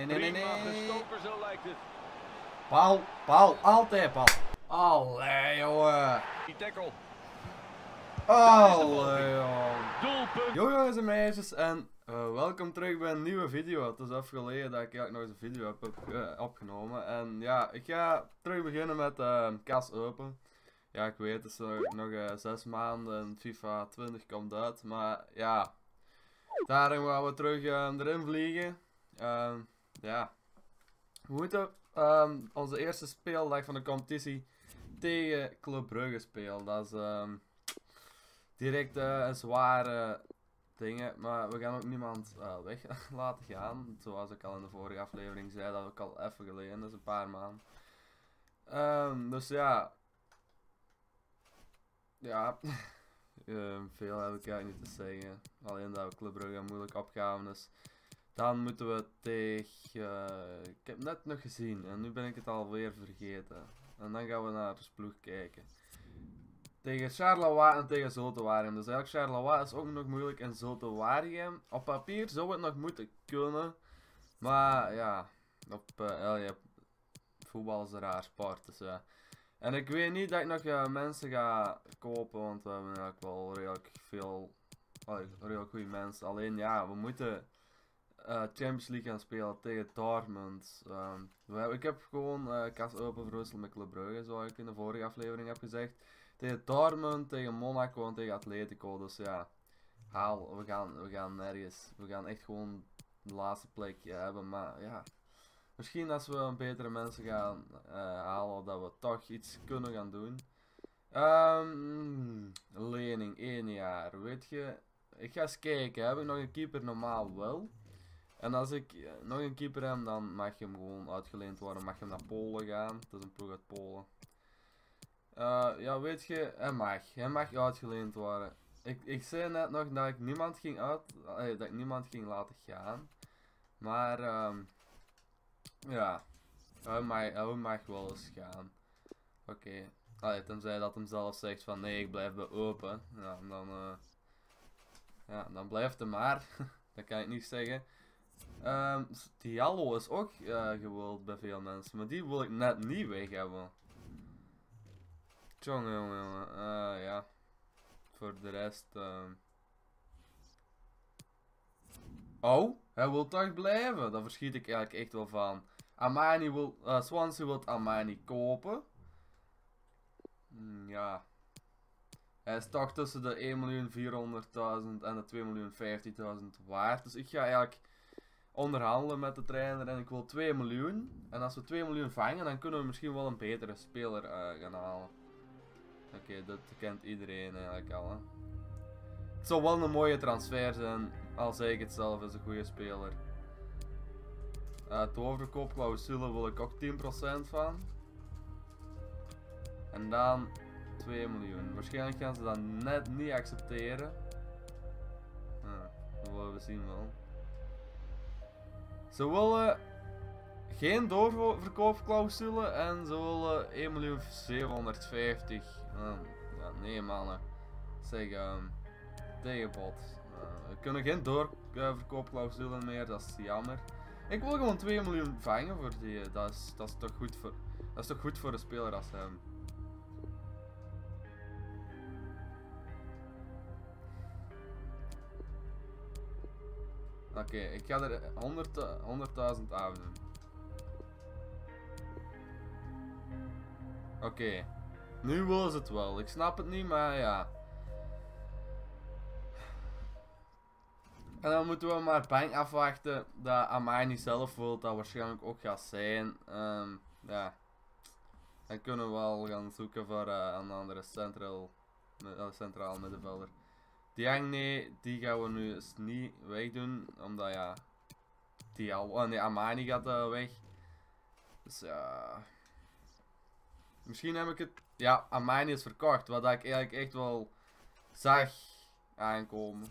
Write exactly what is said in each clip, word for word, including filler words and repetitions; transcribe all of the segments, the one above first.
nee, nee, nee. Paal, paal, altijd paal. Allee, jongen. Die tackle. Allee, jongen. Yo jongens en meisjes en uh, welkom terug bij een nieuwe video. Het is even geleden dat ik eigenlijk nog eens een video heb op, uh, opgenomen. En ja, ik ga terug beginnen met uh, kas open. Ja, ik weet, het is nog, nog uh, zes maanden en FIFA twintig komt uit. Maar ja, daarom gaan we terug uh, erin vliegen. Uh, ja, we moeten um, onze eerste speeldag van de competitie tegen Club Brugge spelen. Dat is um, direct uh, een zware dingen, maar we gaan ook niemand uh, weg laten gaan. Zoals ik al in de vorige aflevering zei, dat ook al even geleden, dat is een paar maanden. Um, dus ja, ja, uh, veel heb ik eigenlijk niet te zeggen. Alleen dat we Club Brugge moeilijk opgaven. Dus dan moeten we tegen, uh, ik heb net nog gezien en nu ben ik het alweer vergeten. En dan gaan we naar de ploeg kijken. Tegen Charleroi en tegen Zulte Waregem. Dus eigenlijk Charleroi is ook nog moeilijk en Zulte Waregem. Op papier zou het nog moeten kunnen. Maar ja, op uh, ja, voetbal is een raar sport. Dus ja. En ik weet niet dat ik nog uh, mensen ga kopen, want we hebben eigenlijk wel redelijk veel, uh, redelijk goede mensen. Alleen ja, we moeten uh, Champions League gaan spelen tegen Dortmund. Um, we, ik heb gewoon uh, kas open verwisseld met Club Brugge, zoals ik in de vorige aflevering heb gezegd. Tegen Dortmund, tegen Monaco en tegen Atletico. Dus ja, haal, we gaan, we gaan nergens. We gaan echt gewoon de laatste plek uh, hebben. Maar ja, misschien als we een betere mensen gaan uh, halen, dat we toch iets kunnen gaan doen. Um, lening, één jaar. Weet je, ik ga eens kijken. Heb ik nog een keeper? Normaal wel. En als ik uh, nog een keeper heb, dan mag je hem gewoon uitgeleend worden. Mag je hem naar Polen gaan. Het is een ploeg uit Polen. Uh, ja, weet je, hij mag. Hij mag uitgeleend worden. Ik, ik zei net nog dat ik niemand ging uit, uh, dat ik niemand ging laten gaan. Maar, um, ja, hij mag, hij mag wel eens gaan. Oké. Okay. Tenzij dat hem zelf zegt van nee, ik blijf bij open. Ja, dan, uh, ja, dan blijft hij maar. Dat kan ik niet zeggen. Um, Diallo is ook uh, gewild bij veel mensen, maar die wil ik net niet weg hebben. Jongen, jongen, jongen. Uh, ja. Voor de rest. Uh... Oh, hij wil toch blijven. Daar verschiet ik eigenlijk echt wel van. Amani wil. Uh, Swansea wil Amani kopen. Mm, ja. Hij is toch tussen de één miljoen vierhonderdduizend en de twee miljoen vijftigduizend waard. Dus ik ga eigenlijk onderhandelen met de trainer en ik wil twee miljoen. En als we twee miljoen vangen, dan kunnen we misschien wel een betere speler uh, gaan halen. Oké, okay, dat kent iedereen eigenlijk al. Hè. Het zou wel een mooie transfer zijn, al zeg ik het zelf, is een goede speler. Uh, de overkoopclausule wil ik ook tien procent van. En dan twee miljoen. Waarschijnlijk gaan ze dat net niet accepteren. Uh, dat willen we zien wel. Ze willen geen doorverkoopclausule en ze willen één miljoen zevenhonderdvijftig. Uh, ja, nee mannen. Zeg, um, tegenbod. Uh, we kunnen geen doorverkoopclausule meer, dat is jammer. Ik wil gewoon twee miljoen vangen voor die. Dat is, dat is toch goed voor. Dat is toch goed voor de speler als hem. Oké, okay, ik ga er honderdduizend af doen. Oké, okay. Nu willen ze het wel. Ik snap het niet, maar ja. En dan moeten we maar bang afwachten dat Amani zelf wil, dat waarschijnlijk ook gaat zijn. Um, ja. Dan kunnen we wel gaan zoeken voor uh, een andere centraal, uh, centraal middenvelder. Diagne, die gaan we nu eens niet wegdoen, omdat ja. Die al, oh nee, Amani gaat uh, weg. Dus ja. Misschien heb ik het. Ja, Amani is verkocht, wat ik eigenlijk echt wel zag aankomen.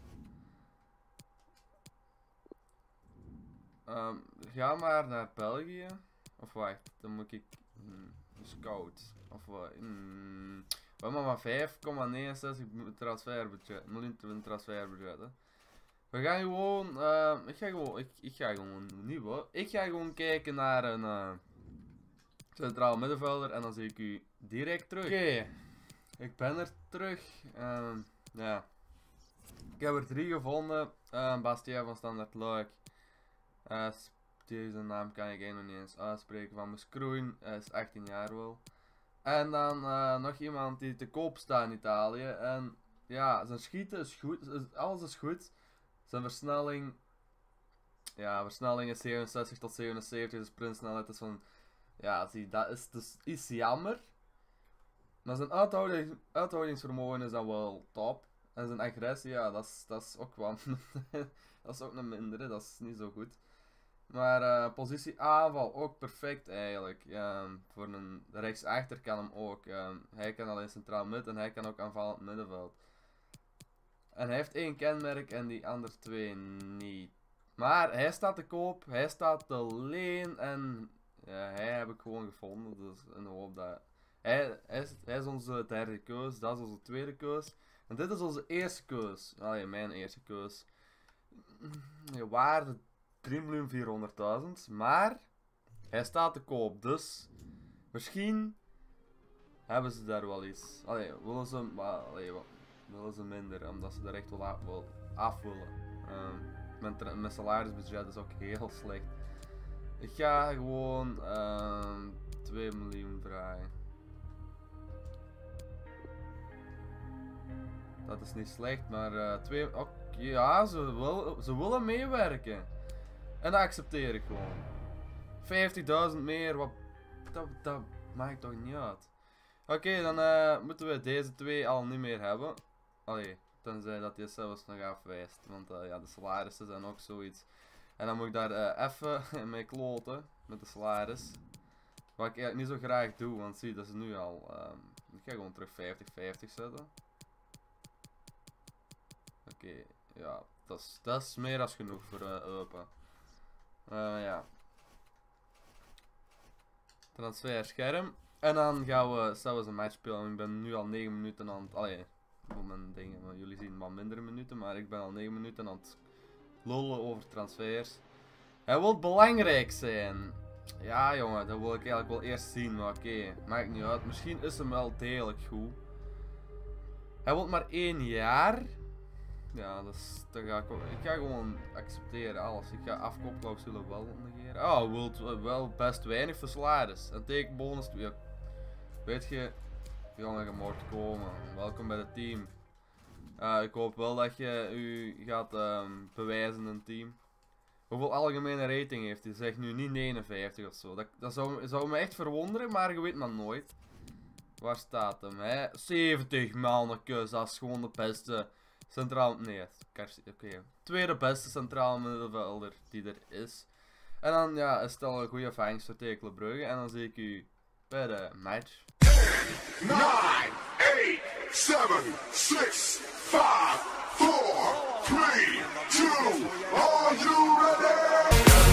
Um, ga maar naar België. Of wacht, dan moet ik. Hmm, scout. Of wat. Hmm, we hebben maar vijf komma negenenzestig transferbudget. Miljoen transferbudget. Hè. We gaan gewoon, uh, ik ga gewoon, ik, ik ga gewoon niet hoor. Ik ga gewoon kijken naar een uh, centraal middenvelder en dan zie ik u direct terug. Oké, okay. Ik ben er terug. Uh, ja. Ik heb er drie gevonden. Uh, Bastien van Standard Luik. Uh, deze naam kan ik nog niet eens uitspreken. Van Moeskroen, hij is achttien jaar wel. En dan uh, nog iemand die te koop staat in Italië. En ja, zijn schieten is goed, alles is goed. Zijn versnelling, ja, versnelling is zevenenzestig tot zevenenzeventig, de sprintsnelheid is van, ja, zie, dat is dus iets jammer. Maar zijn uithouding, uithoudingsvermogen is dan wel top. En zijn agressie, ja, dat is, dat is ook wel, dat is ook een mindere, dat is niet zo goed. Maar uh, positie aanval, ook perfect eigenlijk. Um, voor een rechtsachter kan hem ook. Um, hij kan alleen centraal mid en hij kan ook aanvallen op het middenveld. En hij heeft één kenmerk en die andere twee niet. Maar hij staat te koop, hij staat te leen en ja, hij heb ik gewoon gevonden. Dus in de hoop dat... Hij, hij, is, hij is onze derde keus, dat is onze tweede keus. En dit is onze eerste keus. Allee, mijn eerste keus. Je waarde drie miljoen vierhonderdduizend, maar hij staat te koop, dus misschien hebben ze daar wel iets. Allee, willen ze, maar, allee, willen ze minder, omdat ze er echt wel af, wel af willen. Um, mijn, mijn salarisbudget is ook heel slecht. Ik ga gewoon um, twee miljoen vragen. Dat is niet slecht, maar uh, twee, okay, ja, ze, wil, ze willen meewerken. En dat accepteer ik gewoon. vijftigduizend meer, wat, dat, dat maakt toch niet uit. Oké, okay, dan uh, moeten we deze twee al niet meer hebben. Allee, tenzij dat hij zelfs nog afwijst. Want uh, ja, de salarissen zijn ook zoiets. En dan moet ik daar uh, even mee kloten. Met de salaris. Wat ik eigenlijk niet zo graag doe, want zie, dat is nu al. Um, ik ga gewoon terug vijftig vijftig zetten. Oké, okay, ja, dat is, dat is meer dan genoeg voor uh, open. Uh, ja. Transfer scherm. En dan gaan we zelfs een match spelen. Ik ben nu al negen minuten aan het... Allee, voor mijn dingen. Maar jullie zien wat mindere minuten. Maar ik ben al negen minuten aan het lullen over transfers. Hij wil belangrijk zijn. Ja jongen, dat wil ik eigenlijk wel eerst zien. Maar oké, okay, maakt niet uit. Misschien is hem wel degelijk goed. Hij wil maar één jaar. Ja, dat is, dat ga ik, ook, ik ga gewoon accepteren alles. Ik ga afkoopclausule wel negeren. Oh, hij wil wel best weinig voor salaris. En tekenbonus. Ja, weet je, jongen, je moet komen. Welkom bij het team. Uh, ik hoop wel dat je u gaat um, bewijzen in een team. Hoeveel algemene rating heeft hij? Zeg nu niet negenenvijftig of zo. Dat, dat zou, zou me echt verwonderen, maar je weet maar nooit. Waar staat hem, hè? zeventig mannetjes, dat is gewoon de beste. Centraal, nee, oké. Okay. Tweede beste centraal middenvelder die er is. En dan, ja, is het al een goede vangst voor tegen Club Brugge. En dan zie ik u bij de match. nine, eight, seven, six, five, four, three, two, are you ready?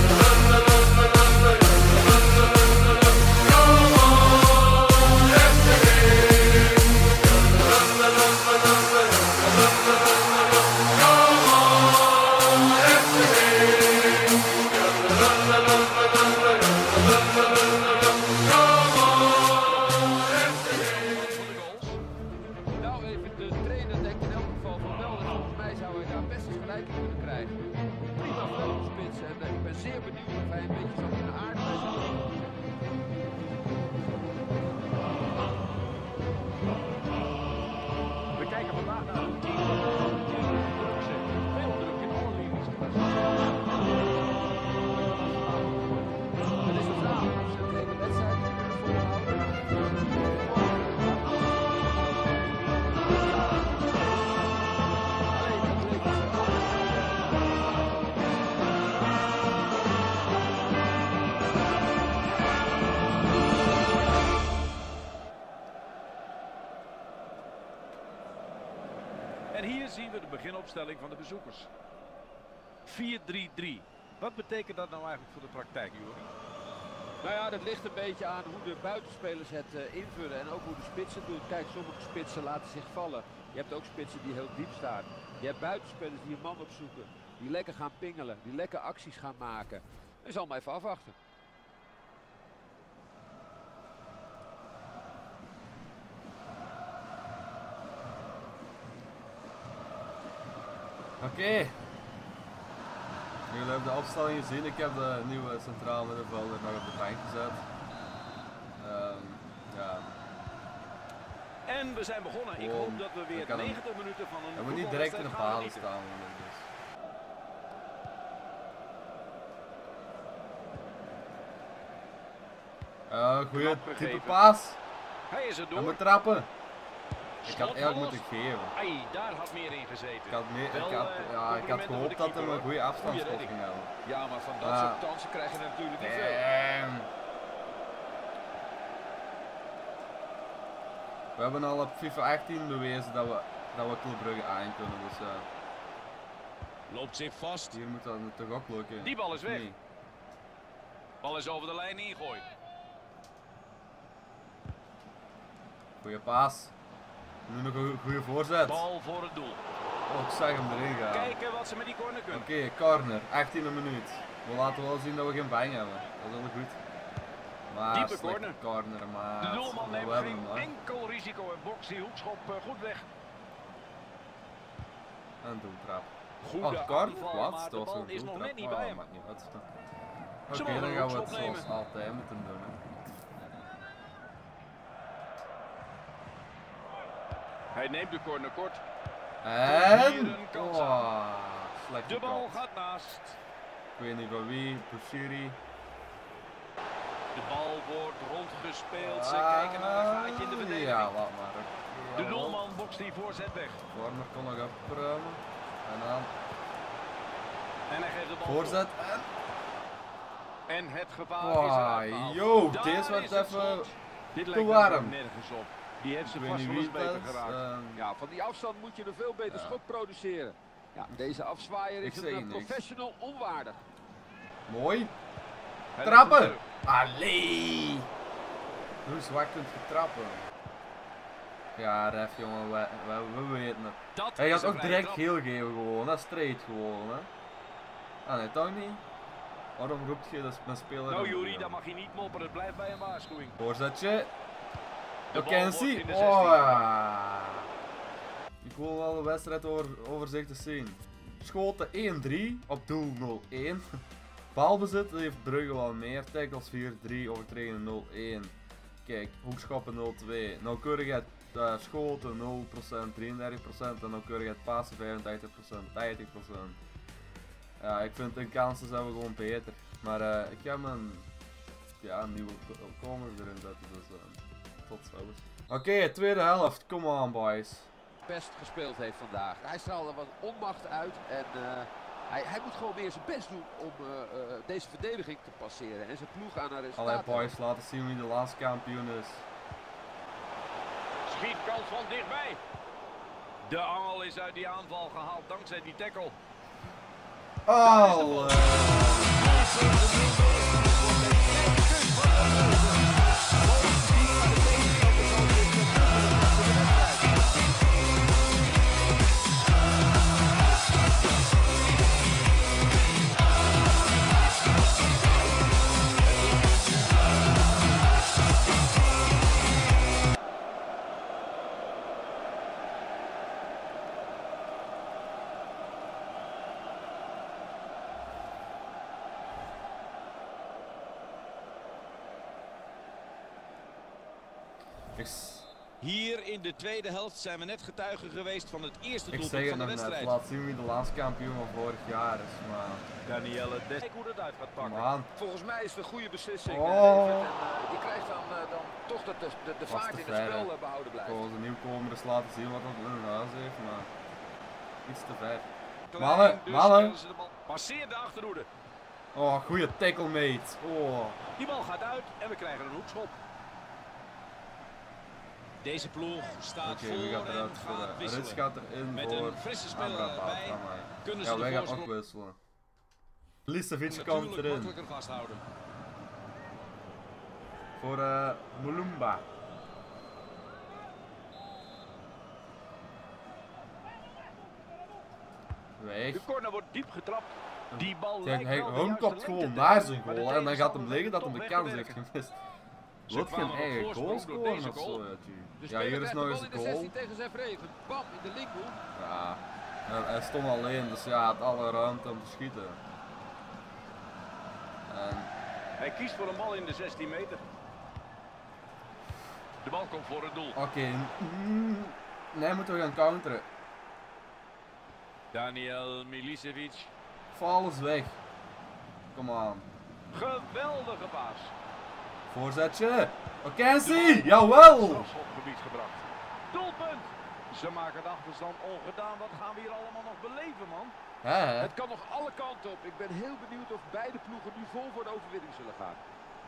En hier zien we de beginopstelling van de bezoekers. vier drie drie. Wat betekent dat nou eigenlijk voor de praktijk, Juri? Nou ja, dat ligt een beetje aan hoe de buitenspelers het uh, invullen en ook hoe de spitsen doen. Kijk, sommige spitsen laten zich vallen. Je hebt ook spitsen die heel diep staan. Je hebt buitenspelers die een man opzoeken. Die lekker gaan pingelen, die lekker acties gaan maken. En zal maar even afwachten. Oké. Okay. Jullie hebben de opstelling gezien. Ik heb de nieuwe centraal middenvelder nog op de bank gezet. Um, ja. En we zijn begonnen. Ik hoop dat we weer negentig minuten van een. Hij moet niet direct in de palen staan. Dus. Uh, goeie type paas. Hij is er door. Hij moet trappen. Ik had eigenlijk moeten geven. Ai, daar had meer in gezeten. Ik had, meer, ik had, ja, ik had gehoopt dat hij een goede afstandsschot ging hebben. Ja, maar van dat uh, soort kansen krijg je natuurlijk niet veel. We hebben al op FIFA achttien bewezen dat we, dat we Club Brugge aan kunnen. Dus, uh, loopt zich vast. Hier moet dat toch ook lukken. Die bal is weg. Nee. Bal is over de lijn ingooid. Goeie paas. Nu nog een goede voorzet. Bal voor het doel. Oh, ik zag hem erin gaan. Kijken wat ze met die corner kunnen. Oké, okay, corner. achttiende minuut. We laten wel zien dat we geen bang hebben. Dat is wel goed. Maar diepe corner. corner maar de doelman neemt geen hem, enkel risico en box die hoekschop uh, goed weg. En doeltrap. Goede oh, corner? aanval, Wat? de bal is nog net niet bij hem. Oké, okay, dan gaan we het zoals altijd moeten doen. Hè. Hij neemt de corner kort. En? Oh, slecht de bal gekant. gaat naast. Ik weet niet van wie, Bushiri. De bal wordt rondgespeeld. Ze ah, kijken naar een gaatje in de verdediging. Ja, laat maar. Ja, de doelman bokst die voorzet weg. Corner kon nog opruimen. En dan. En hij geeft de bal voorzet voor. en. En het gevaar oh, is eruit. Yo, deze wordt even dit te warm. Nergens op. Die heeft ze vast wel eens beter geraakt. Um, ja, van die afstand moet je er veel beter ja. schot produceren. Ja, deze afzwaaier is een professional onwaardig. Mooi. Hij trappen! Allee! Hoe zwak kunt je trappen? Ja, ref jongen, we, we, we weten het. Dat hij gaat ook direct trap. Geel geven gewoon, dat is straight gewoon hè. Ah nee, toch niet? Waarom roept je dat mijn speler? Nou Juri, dat mag je niet mopperen, het blijft bij een waarschuwing. Voorzetje. Vakantie. Oh ja. Ik wil wel de wedstrijd over, overzicht te zien. Schoten één drie, op doel nul één. Balbezit heeft Brugge wel meer, tackles vier drie, overtredingen nul één. Kijk, hoekschoppen nul twee. Nauwkeurigheid uh, schoten nul procent, drieëndertig procent en nauwkeurigheid passen vijfentachtig procent, tachtig procent. Ja, ik vind in kansen zijn we gewoon beter. Maar uh, ik ga mijn ja, nieuwe corner erin zetten, dus uh, tot zo. Oké, okay, tweede helft, come on boys. Best gespeeld heeft vandaag. Hij straalde wat onmacht uit en uh, hij, hij moet gewoon meer zijn best doen om uh, uh, deze verdediging te passeren en zijn ploeg aan een resultaat. Allee boys, laten zien wie de laatste kampioen is. Schietkans van dichtbij. De angel is uit die aanval gehaald dankzij die tackle. Oh! Hier in de tweede helft zijn we net getuigen geweest van het eerste doelpunt van de wedstrijd. Ik zeg het nog net, laat zien wie de laatste kampioen van vorig jaar is, maar... Danielle, kijk hoe dat uit gaat pakken. Man. Volgens mij is het een goede beslissing. Oh. En, uh, je krijgt dan, uh, dan toch dat de, de, de vaart in het spel uh, behouden blijft. Ik wil onze nieuwkomers laten zien wat dat in hun huis heeft, maar... Iets te ver. Mannen, dus mannen! Passeer de achterhoede. Oh, goede tackle mate. Oh. Die bal gaat uit en we krijgen een hoekschop. Deze ploeg staat okay, voor gaat en gaat wisselen. Rits gaat erin met voor een frisse speler erbij. Kunnen ja, ze wij de gaan ook wisselen. Lisevic komt erin. Makkelijker vasthouden. Voor uh, Mulumba. Weg. De corner wordt diep getrapt. Die bal Kijk, lijkt hij wel de hem juiste kopt lengte gewoon te naar hebben, zijn maar de goal. En dan gaat hem tegenstander liggen dat weet hem het de toch kans weg heeft te werken. gemist. Ze Wat geen kwamen op eigen voorsprong goal door scoren deze of goal. zo. Ja, De tuurlijk. Ja, speler hier is krijgt nog de eens bal in een de goal. zestien tegen zijn vreven. Bam, in de linkerhoek. Ja, hij, hij stond alleen, dus ja, had alle ruimte om te schieten. En Hij kiest voor een bal in de zestien meter. De bal komt voor het doel. oké, okay. mm, nee, moeten we gaan counteren. Daniel Milicevic. Val is weg. Kom aan. Geweldige paas. Voorzetje. Okensie, jawel! Strafschopgebied gebracht. Doelpunt. Ze maken de achterstand ongedaan. Wat gaan we hier allemaal nog beleven, man? Hè, hè? Het kan nog alle kanten op. Ik ben heel benieuwd of beide ploegen nu vol voor de overwinning zullen gaan.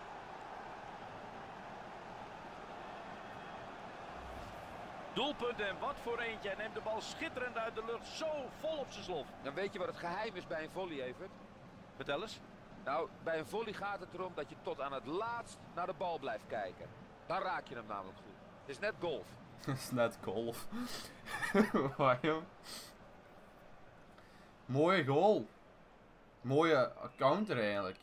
Doelpunt en wat voor eentje. Hij neemt de bal schitterend uit de lucht. Zo vol op zijn slof. Dan weet je wat het geheim is bij een volley, Evert. Vertel eens. Nou, bij een volley gaat het erom dat je tot aan het laatst naar de bal blijft kijken. Dan raak je hem namelijk goed. Het is net golf. Dat is net golf. Waarom? Mooie goal. Mooie counter eigenlijk.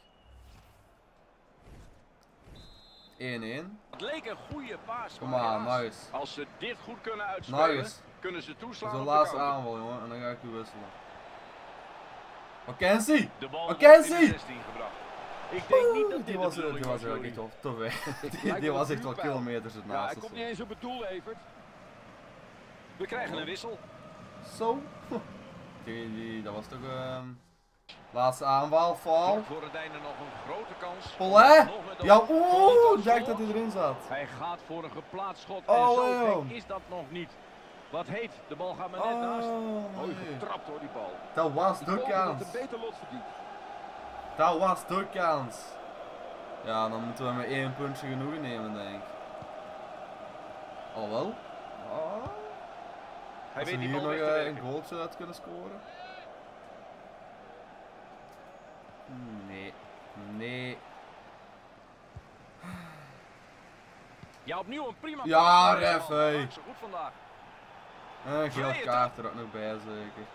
één-één. Het leek een goede paas. Kom maar aan, helaas, nice. Als ze dit goed kunnen uitspelen, Nice. kunnen ze Dat toeslaan is de op de laatste counter. aanval, jongen. En dan ga ik u wisselen. Okensie! De bal wordt Okensie! in de zestien gebracht. Ik denk niet dat dit Die de was, bedoeling die was Joey. echt wel te weg. Het Die, lijkt die wel was een echt wel vuurpijl. kilometers Ja, ernaast. hij komt niet eens op het doel, Evert. We krijgen een wissel. Zo. Die, die, dat was toch ehm laatste aanval, foul. Voor het einde nog een grote kans. Polé! Nog met de Ja, bal. oeh, Tot Jack slot. dat hij erin zat. Hij gaat voor een geplaatst schot. Oh, en zo Leon. gek is dat nog niet. Wat heet, de bal gaat maar net naast. Oh, Mooi nee. getrapt hoor, die bal. Dat was Die de goal kans. had een beter lot verdiend. Dat was de kans. Ja, dan moeten we met één puntje genoegen nemen, denk ik. Alhoewel. Oh. Hij Als we weet die hier bal nog weg te eh, werken. een goaltje uit kunnen scoren. Nee. Nee. Ja, opnieuw een prima Ja, paas. ref, hey. Maakt ze goed vandaag. Een geel kaart er ook nog bij, zeker.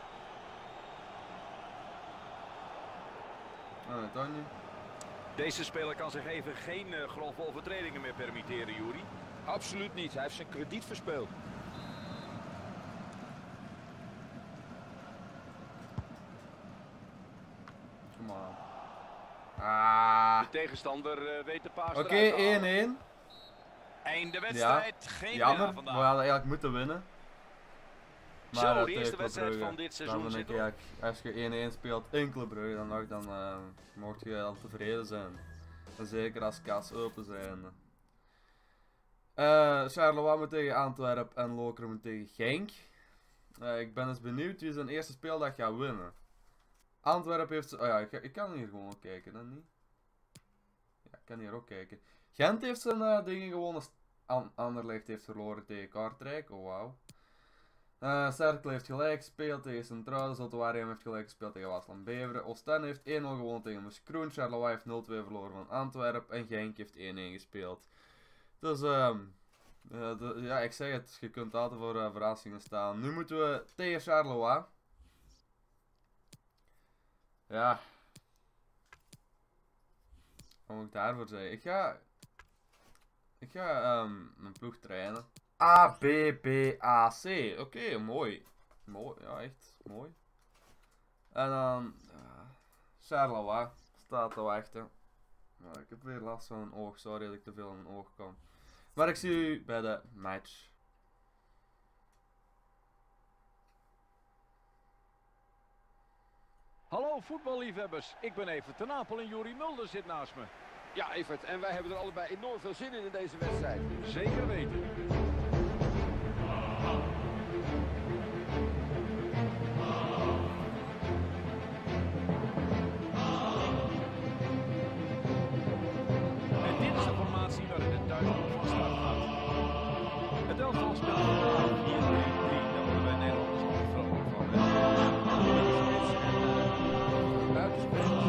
Oh, dat niet. Deze speler kan zich even geen uh, grove overtredingen meer permitteren, Juri. Absoluut niet. Hij heeft zijn krediet verspeeld. Kom aan. Ah. De tegenstander uh, weet de paas Oké, eruit te halen. één-één. Einde wedstrijd. Geen Jammer, winnaar we vandaag. hadden eigenlijk moeten winnen. Zo, eh, de tegen eerste Club wedstrijd Brugge, van dit seizoen dan ben ik zit erop. eigenlijk, als je één-één speelt in Club Brugge, dan, nog, dan uh, mocht je al tevreden zijn. En zeker als kas open zijn. Uh, Charleroi moet tegen Antwerpen en Lokeren moet tegen Genk. Uh, ik ben eens benieuwd wie zijn eerste speeldag gaat winnen. Antwerpen heeft... Oh ja, ik, ik kan hier gewoon kijken, dan niet? Ja, ik kan hier ook kijken. Gent heeft zijn uh, dingen gewonnen. An Anderlecht heeft verloren tegen Kortrijk. Oh wauw. Uh, Cercle heeft gelijk gespeeld tegen Centraal. Zottoarium heeft gelijk gespeeld tegen Waasland Beveren. Oostende heeft één nul gewonnen tegen Moeskroen. Charleroi heeft nul twee verloren van Antwerpen. En Genk heeft één-één gespeeld. Dus um, uh, de, ja, ik zeg het. Je kunt altijd voor uh, verrassingen staan. Nu moeten we tegen Charleroi. Ja. Wat moet ik daarvoor zeggen? Ik ga... Ik ga um, mijn ploeg trainen. A, B, B, A, C. Oké, okay, mooi. Mooi, ja echt mooi. En dan... Uh, Charleroi staat te wachten. Nou, ik heb weer last van mijn oog. Sorry dat ik te veel in mijn oog kom. Maar ik zie u bij de match. Hallo voetballiefhebbers, ik ben even ten Apel en Juri Mulder zit naast me. Ja, Evert. En wij hebben er allebei enorm veel zin in in deze wedstrijd. Zeker weten. En dit is de formatie waarin het duidelijk van start gaat. Het elftal speelt vier drie drie. Daar worden wij Nederlanders nog vrolijk van. Hè? Buitenspelers.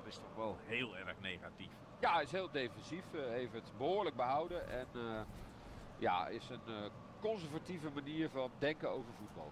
dat is toch wel heel erg negatief. Ja, hij is heel defensief, uh, heeft het behoorlijk behouden en uh, ja, is een uh, conservatieve manier van denken over voetbal.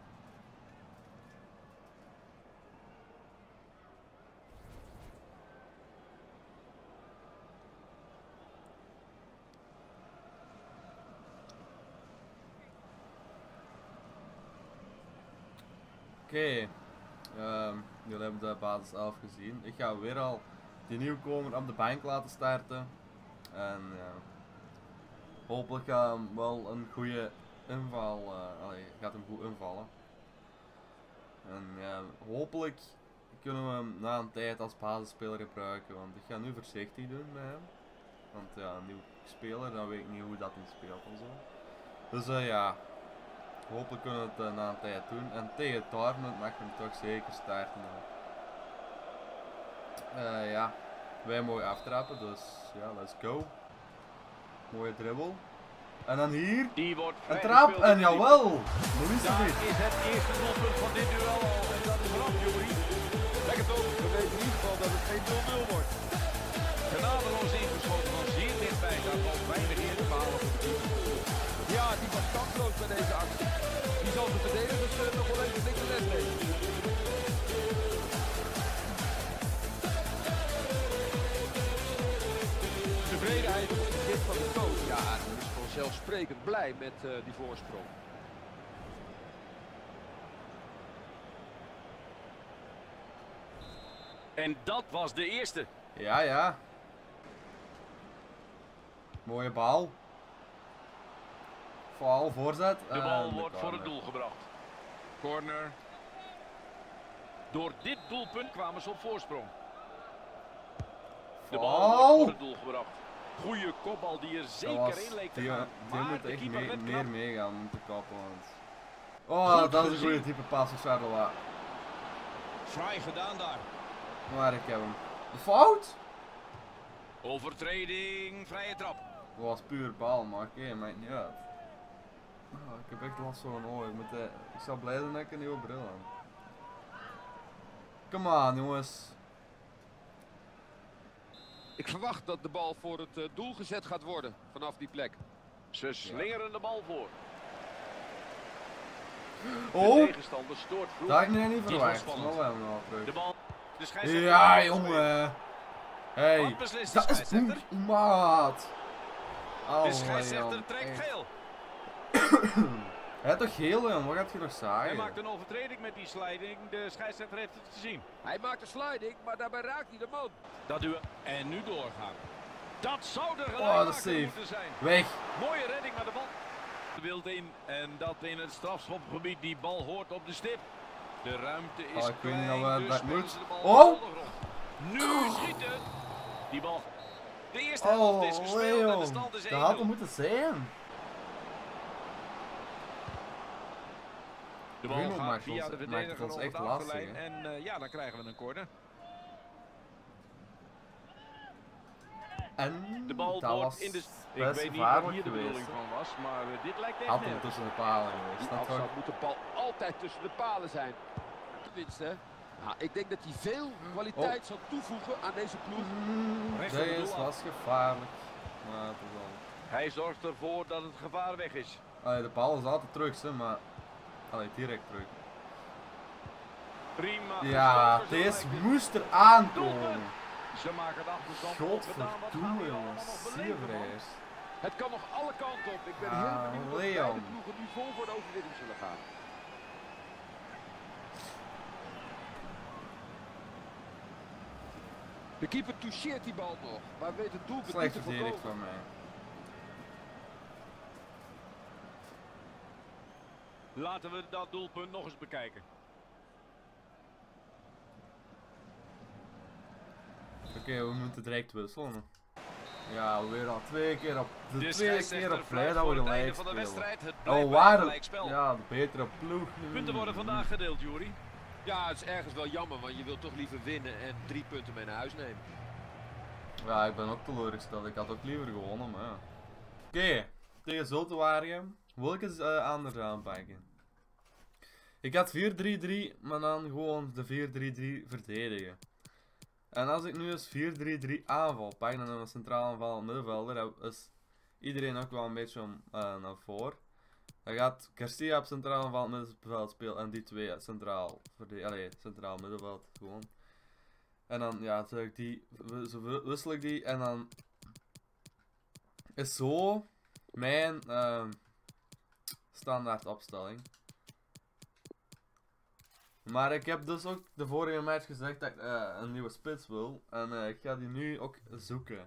Oké, okay. um, jullie hebben de basis elf gezien. Ik ga weer al die nieuwkomer op de bank laten starten. En ja, hopelijk gaat hem wel een goede inval, uh, allee, gaat hem goed invallen. En ja, hopelijk kunnen we hem na een tijd als basisspeler gebruiken, want ik ga nu voorzichtig doen met hem. Want ja, een nieuw speler, dan weet ik niet hoe dat hij speelt en zo. Dus uh, ja. Hopelijk kunnen we het uh, na een tijd doen. En tegen Dortmund mag je hem toch zeker starten. Uh, ja, wij mogen aftrappen, dus ja, let's go. Mooie dribbel. En dan hier, Die wordt een trap en jawel! Daar is het eerste doelpunt van dit duel al. En dat is eraf, Juri. Lekker toch? We weten in ieder geval dat het geen nul nul wordt. Genadeloos ingeschoten van zeer dichtbij. Daar valt weinig in te behalen. Ja, die was kansloos bij deze actie. Die zal de verdedigers uh, nog wel even niks te net nemen. Tevredenheid op het begin van de coach. Ja, die is vanzelfsprekend blij met uh, die voorsprong. En dat was de eerste. Ja, ja. Mooie bal. Val, voorzet. De bal wordt voor het doel gebracht. Corner. Door dit doelpunt kwamen ze op voorsprong. De bal wordt voor het doel gebracht. Goeie kopbal die er zeker in leek te gaan. Die maar moet de echt keeper mee, redt meer knap. meegaan om te kappen. Want... Oh, Goed dat is een gezien. goede type pas voor Charleroi. Fraai gedaan daar. Maar ik heb hem. De fout? Overtreding, vrije trap. Dat was puur bal, maar oké, okay, maakt niet uit. Oh, ik heb echt last van mijn oor. Ik, moet, uh, ik zou blij zijn dat ik een nieuwe bril heb. Come on, jongens. Ik verwacht dat de bal voor het uh, doel gezet gaat worden vanaf die plek. Ze slingeren de bal voor. De Oh, tegenstander stoort vroeg. dat had ik net niet Dit was verwacht. spannend. Maar we hebben hem al terug. De bal. De scheidsrechter. Ja, jongen. Hey, Wat beslist de dat is scheidsrechter? goed, maat. Oh, De scheidsrechter jong, trekt echt. geel. Hij had toch geel, jongen? Wat gaat je nog Hij saaien? maakt een overtreding met die sliding. De scheidsrechter heeft het gezien. Hij maakt een sliding, maar daarbij raakt hij de man. Dat duel. En nu doorgaan. Dat zou de Oh, gelijkmaker dat is safe. moeten zijn. Weg. Mooie redding, maar de bal wilt in. En dat in het strafschopgebied. Die bal hoort op de stip. De ruimte is Oh, ik weet niet klein, of we dus dat spelen moet. ze de bal Oh! op de grond. Nu schieten. Die bal. De eerste helft Oh, is gespeeld en de Leon. stand is Dat had er één nul. moeten zijn. De bal Bruno gaat maakt via ons- de maakt het verdediger ons over echt de achterlijn. lastig, En uh, ja, dan krijgen we een corner. En De bal dat wordt was in de... Ik best weet niet wat gevaarlijk hier de geweest. bedoeling van was, maar uh, dit lijkt echt Had hem nergens. tussen de palen geweest. Die Dat afstand toch? moet de bal altijd tussen de palen zijn. Tenminste, hè. Nou, ik denk dat hij veel kwaliteit zal toevoegen aan deze ploeg. Recht op het Deze doel af. was gevaarlijk. Maar het is al... Hij zorgt ervoor dat het gevaar weg is. Allee, de paal is altijd terug, hè, maar... Allee, direct terug. Prima. Ja, gespeeld voor deze Zuid-Lijken. moest er aankomen. Doelpunt. Ze maken de achterstand ongedaan. Wat gaan Godverdomme, we hier jongens. allemaal nog Zie je beleven, man? vrees. Het kan nog alle kanten op. Ik ben Ah, heel benieuwd of Leon. beide ploegen nu vol voor de overwinning zullen gaan. De keeper toucheert die bal nog, maar weet het doelpunt niet Slecht te verdedigd voorkomen. van mij. Laten we dat doelpunt nog eens bekijken. Oké, okay, we moeten direct wisselen. Ja, weer al twee keer op de, De tweede keer scheidsrechter op rij fluit dat we voor het gelijk einde van de spelen. wedstrijd. Het Oh, blijft bij waar? een gelijkspel. Ja, de betere ploeg. Punten worden vandaag gedeeld, Juri. Ja, het is ergens wel jammer, want je wilt toch liever winnen en drie punten mee naar huis nemen. Ja, ik ben ook teleurgesteld. Ik had ook liever gewonnen, maar ja. Oké, okay, tegen Zulte Waregem wil ik eens uh, anders aanpakken. Ik had vier drie drie, maar dan gewoon de vier drie drie verdedigen. En als ik nu eens vier drie drie aanval pak, dan een centraal aanval middenvelder, dan is iedereen ook wel een beetje om, uh, naar voren. Dan gaat Garcia op centraal aanval middenveld spelen en die twee centraal, voor die, allee, centraal middenveld gewoon. En dan ja, zet ik die, zo wissel ik die en dan is zo mijn uh, standaard opstelling. Maar ik heb dus ook de vorige match gezegd dat ik uh, een nieuwe spits wil. En uh, ik ga die nu ook zoeken.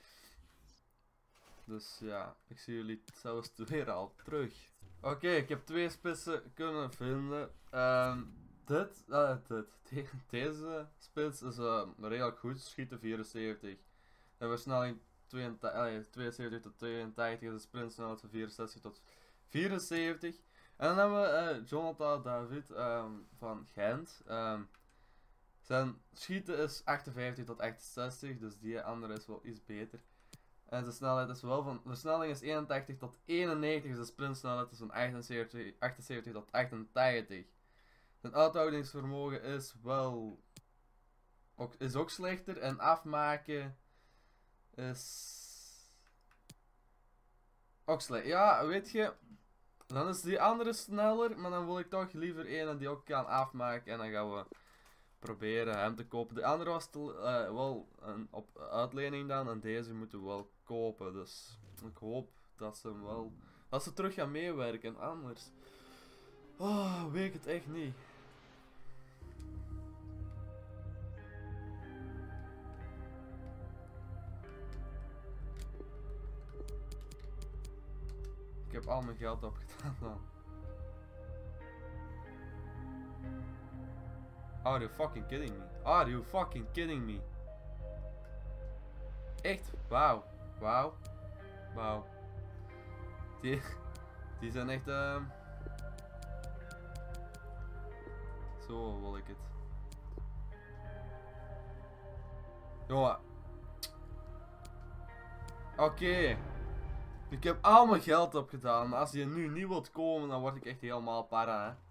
Dus ja, ik zie jullie zelfs weer al terug. Oké, okay, ik heb twee spitsen kunnen vinden. Uh, dit, uh, dit, de, deze spits is uh, redelijk goed. Schieten vierenzeventig. De versnelling tweeënzeventig tot tweeëntachtig. De sprintsnelheid van vierenzestig tot vierenzeventig. En dan hebben we uh, Jonathan David um, van Gent. Um, zijn schieten is achtenvijftig tot achtenzestig, dus die andere is wel iets beter. En zijn snelheid is wel van, de versnelling is eenentachtig tot eenennegentig, dus de sprintsnelheid is van achtenzeventig, achtenzeventig tot achtentachtig. Zijn uithoudingsvermogen is wel, ook, is ook slechter en afmaken is ook slecht. Ja, weet je... Dan is die andere sneller, maar dan wil ik toch liever een die ook kan afmaken. En dan gaan we proberen hem te kopen. De andere was te, uh, wel een, op uitlening dan. En deze moeten we wel kopen. Dus ik hoop dat ze hem wel... Dat ze terug gaan meewerken. Anders... Oh, weet ik het echt niet. Ik heb al mijn geld opgedaan dan. Are you fucking kidding me? Are you fucking kidding me? Echt? Wauw. Wauw. Wauw. Die, die zijn echt... Uh... Zo wil ik het. Jongen. Oké. Okay. Ik heb al mijn geld opgedaan, maar als je nu niet wilt komen, dan word ik echt helemaal para, hè.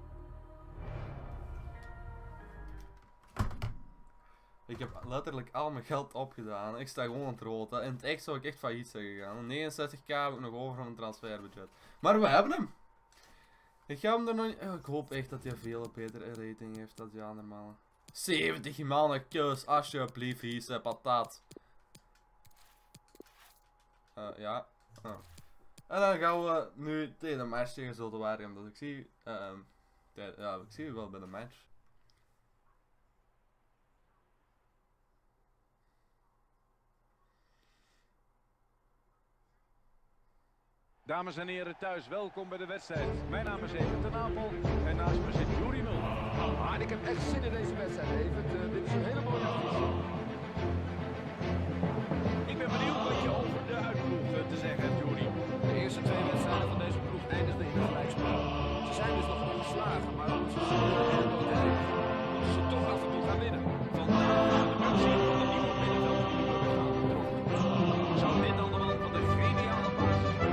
Ik heb letterlijk al mijn geld opgedaan. Ik sta gewoon aan het rood, hè. In het echt zou ik echt failliet zijn gegaan. negenenzestig k heb ik nog over van een transferbudget. Maar we hebben hem! Ik ga hem er nog niet... Oh, ik hoop echt dat hij een veel betere rating heeft dan die andere mannen. zeventig mannen, kus, alsjeblieft, hier is patat. Uh, ja. Oh. En dan gaan we nu tegen de match tegen Zultewaardigem. Dus ik zie, um, ja, ik zie u wel bij de match. Dames en heren thuis, welkom bij de wedstrijd. Mijn naam is Evert ten Apel en naast me zit Juri Mulder. Ah, en ik heb echt zin in deze wedstrijd, Evert. Uh, dit is een hele mooie affiche. Ik ben benieuwd wat je over de uitploeg te zeggen hebt, Juri. De eerste twee wedstrijden van deze ploeg eindigden in een gelijkspel. Ze zijn dus nog ongeslagen, maar omdat ze zullen nooit eindigen, moeten ze toch af en toe gaan winnen. Vandaag de actie van de nieuwe middenveld die de gaan betrokken. Zou dit dan de man van de geniale basis worden?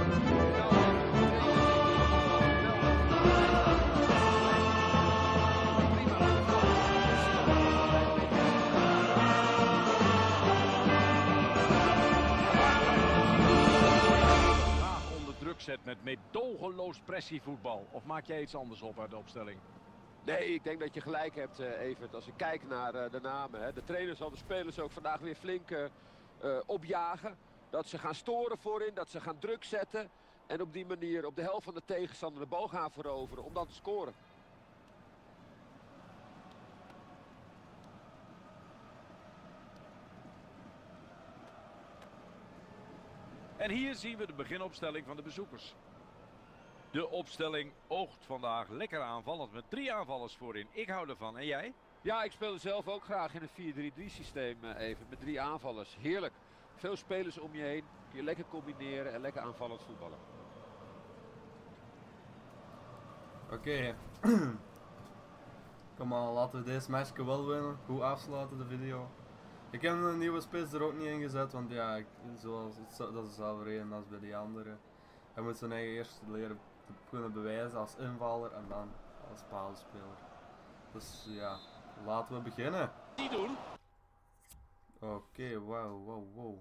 Zet met meedogenloos pressievoetbal. Of maak jij iets anders op uit de opstelling? Nee, ik denk dat je gelijk hebt, uh, Evert. Als ik kijk naar uh, de namen. Hè. De trainer zal de spelers ook vandaag weer flink uh, uh, opjagen. Dat ze gaan storen voorin, dat ze gaan druk zetten. En op die manier op de helft van de tegenstander de bal gaan veroveren om dan te scoren. En hier zien we de beginopstelling van de bezoekers. De opstelling oogt vandaag lekker aanvallend met drie aanvallers voorin. Ik hou ervan. En jij? Ja, ik speelde zelf ook graag in een vier drie drie systeem uh, even. Met drie aanvallers. Heerlijk. Veel spelers om je heen. Kun je lekker combineren en lekker aanvallend voetballen. Oké. Okay. Kom maar, laten we deze match wel winnen. Goed afsluiten de video. Ik heb een nieuwe spits er ook niet in gezet, want ja, ik, zoals, dat is dezelfde reden als bij die andere. Hij moet zijn eigen eerst leren te kunnen bewijzen als invaller en dan als basisspeler. Dus ja, laten we beginnen. Die doen. Oké, okay, wow, wow, wow.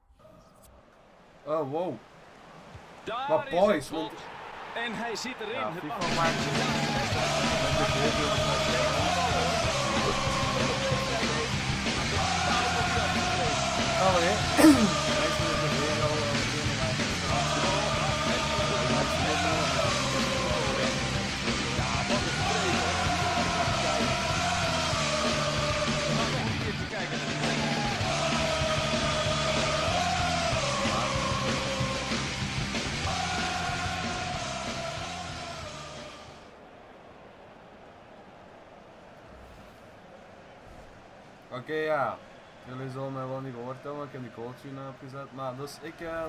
Oh, wow. Daar Maar is boys, het schot. En hij zit erin. Ja, Het FIFA mag- maakt Oké, okay, ja. Jullie zullen mij wel niet gehoord hebben, want ik heb die goaltune opgezet. Maar dus ik... Uh,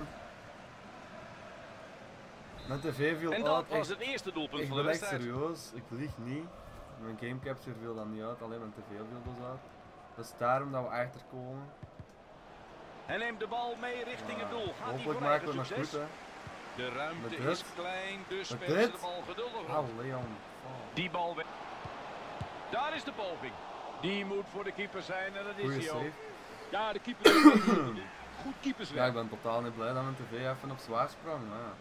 mijn tv viel En uit. dat was Ik, het eerste doelpunt ik van de ben echt wedstrijd. serieus, ik lieg niet. Mijn gamecapture viel dan niet uit, alleen mijn tv viel dus uit. Dus daarom dat we achterkomen. Hij neemt de bal mee richting het doel. Gaat hij Hopelijk voor maken we eigen nog succes? goed, hè. De ruimte Met is dit. klein, dus Met spelen ze dit. de bal geduldig Oh, rond. Leon. Oh. Die bal weg. Daar is de poging. Die moet voor de keeper zijn en dat is Goeie hij ook. save. Ja, de keeper heeft het goed gedaan. Goed Ja, keeperswerk. ik ben totaal niet blij dat mijn tv even op zwaar sprong, maar ja.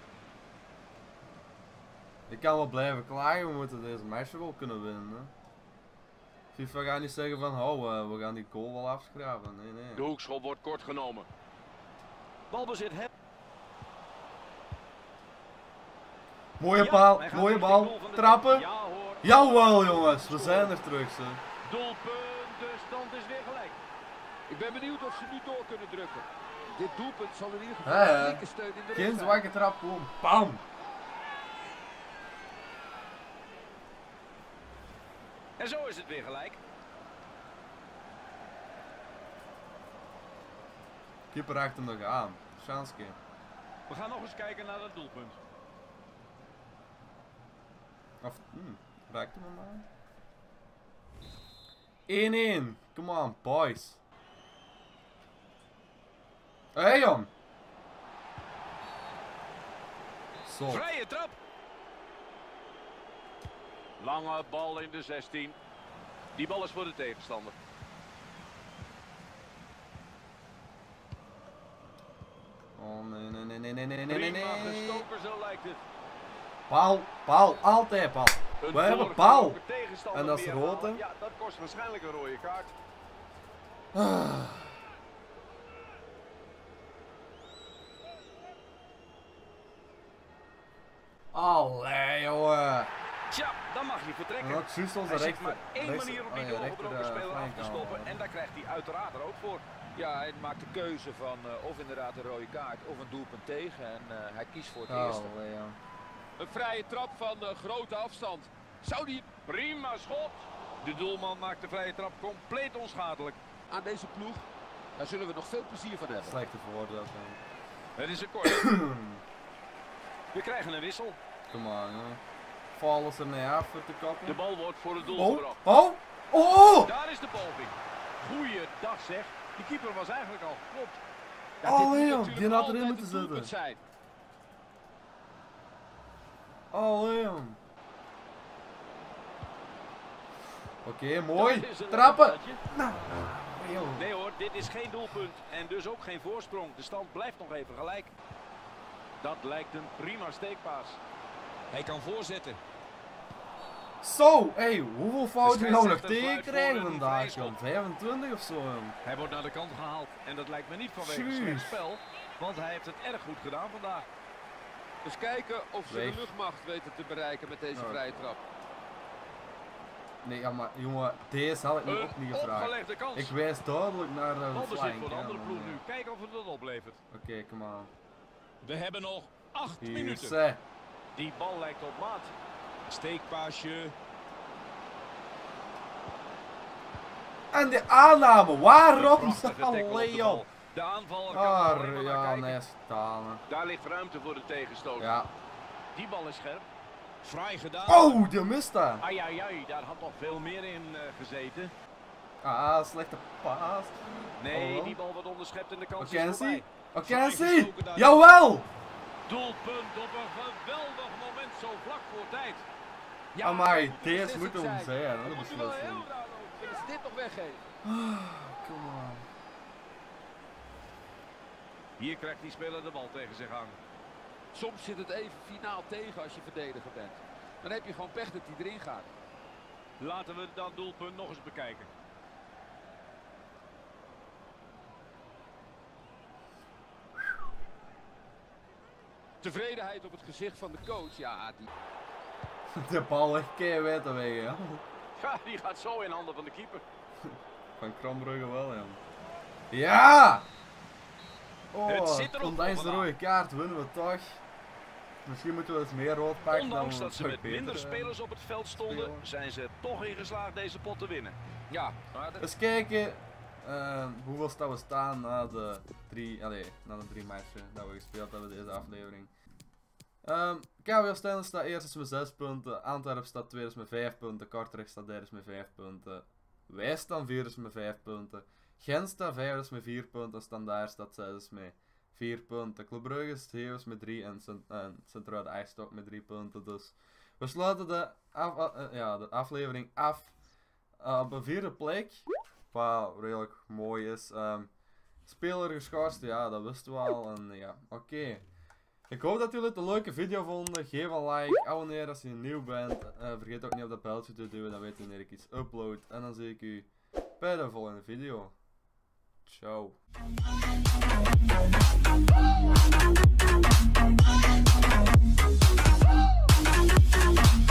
Ik kan wel blijven klagen, we moeten deze match wel kunnen winnen, hè. FIFA gaat niet zeggen van, oh, uh, we gaan die goal wel afschrapen, nee, nee. De hoekschop wordt kort genomen. Balbezit het. Mooie Ja, paal, hij gaat mooie richting bal, goal van de trappen. Ja hoor. Jawel jongens, we zijn er terug, ze. Doelpunt, de stand is weer gelijk. Ik ben benieuwd of ze nu door kunnen drukken. Dit doelpunt zal in ieder geval Ja, ja. een flinke steun in de rug Geen zijn. zwakke trap, gewoon bam. En zo is het weer gelijk. Keeper raakt hem nog aan, chanske. We gaan nog eens kijken naar het doelpunt. Of, hmm, raakt hem hem aan? één één, come on boys. Hé hey, jong. Zo. Vrije trap. Lange bal in de zestien. Die bal is voor de tegenstander. Oh nee, nee, nee, nee, nee, nee, nee, nee, Prima nee. gestoken, zo lijkt het. Paal, paal, altijd paal. Een We hebben voorgelopen paal. tegenstander En dat is weer rood, halen. hè? Ja, dat kost waarschijnlijk een rode kaart. Ah. Allee, jongen. Tja, dan mag je vertrekken. En ook juist onze Hij zit rechter. maar één rechter- manier om oh die ja, doorgebroken rechter, uh, speler af te flank stoppen. aan. En daar krijgt hij uiteraard er ook voor. Ja, hij maakt de keuze van uh, of inderdaad een rode kaart of een doelpunt tegen. En uh, hij kiest voor het eerste. Allee, ja. Een vrije trap van uh, grote afstand. Zou die Prima schot. De doelman maakt de vrije trap compleet onschadelijk. aan deze ploeg? Daar zullen we nog veel plezier van hebben. Slechte voordeel. Het is een kort. We krijgen een wissel. Kom aan, jongen. Vallen ze er niet af voor te kappen. De bal wordt voor het doel Oh, gebracht. oh, oh! Daar is de poging. Goeiedag zeg. Die keeper was eigenlijk al geklopt. Ja, Oh, dit moet Leon, natuurlijk die had erin altijd moeten een doelpunt zitten. zijn. Oh, Leon. Oké, okay, mooi. Dat is een Trappen. balletje. Nou, Leon. Nee hoor, dit is geen doelpunt. En dus ook geen voorsprong. De stand blijft nog even gelijk. Dat lijkt een prima steekpaas. Hij kan voorzetten. Zo, hé, hey, hoeveel fouten gaan we nog scheidsrechter tegen fluit voor krijgen een vandaag, vrije jong? schop. vijfentwintig of zo, jong. Hij wordt naar de kant gehaald. En dat lijkt me niet vanwege Jeez. slecht spel. Want hij heeft het erg goed gedaan vandaag. Dus kijken of ze Weg. de luchtmacht weten te bereiken met deze Oh. vrije trap. Nee, ja, maar jongen, deze had ik nu Een ook niet gevraagd. opgelegde kans. Ik wijs duidelijk naar de Balbezit flank. voor de ja, andere man, ploeg ja. nu. Kijken of het dat oplevert. Oké, kom aan. We hebben nog acht Hier, minuten. zé. Die bal lijkt op maat. Steekpaasje. En de aanname, waarom? Prachtige tackle op de Allee, bal. joh. De aanvaller kan Ah, er alleen maar naar ja, kijken. nee, staan. Daar ligt ruimte voor de tegenstoot. Ja. Die bal is scherp. Fraai gedaan. Oh, die mist dat. Ai, ai, ai, daar had nog veel meer in uh, gezeten. Ah, slechte paas. Nee, Oh. die bal wordt onderschept en de kans is Okensie? voorbij. Okensie? Jawel! Doelpunt op een geweldig moment, zo vlak voor tijd. Ja, Amai, dat moet deze beslissend moet hem zijn. zijn, hè, Dat de moet hij wel heel beslissing. duidelijk. Willen ze dit nog weggeven? Ah, kom aan. Hier krijgt die speler de bal tegen zich aan. Soms zit het even finaal tegen als je verdediger bent. Dan heb je gewoon pech dat hij erin gaat. Laten we dat doelpunt nog eens bekijken. Tevredenheid op het gezicht van de coach. Ja, die... De bal ligt keihard weg, ja. Ja, die gaat zo in handen van de keeper. Van Krombrugge wel, ja. Ja! Oh, Het zit erop ondanks de vandaag. rode kaart winnen we toch. Misschien moeten we eens meer rood pakken. Ondanks dan dat ze we met beter, minder eh, spelers op het veld stonden, spelen. zijn ze toch in geslaagd deze pot te winnen. Ja, maar dat... Eens kijken uh, hoeveel staan we staan na de drie, allee, na de drie matchen dat we gespeeld hebben deze aflevering. Um, K W Stenen staat eerst met zes punten, Antwerpen staat tweede met vijf punten, Kortrijk staat derde met vijf punten, wij staan vierde met vijf punten, Gent staat vijfde met vier punten, Standaard staat zesde met vier punten, Club Brugge is zevende met drie en Sint-Truiden IJstok met drie punten. Dus we sluiten de, af, uh, ja, de aflevering af uh, op een vierde plek, wat redelijk mooi is. Um, speler geschorst, ja, dat wisten we al. En ja, oké. Okay. Ik hoop dat jullie het een leuke video vonden. Geef een like, abonneer als je nieuw bent. Uh, vergeet ook niet op dat belletje te duwen, dan weet je wanneer ik iets upload. En dan zie ik u bij de volgende video. Ciao. We'll be right back.